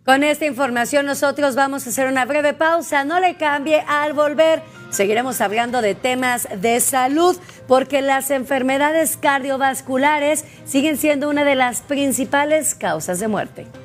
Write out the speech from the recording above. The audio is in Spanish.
Con esta información nosotros vamos a hacer una breve pausa. No le cambie, al volver seguiremos hablando de temas de salud porque las enfermedades cardiovasculares siguen siendo una de las principales causas de muerte.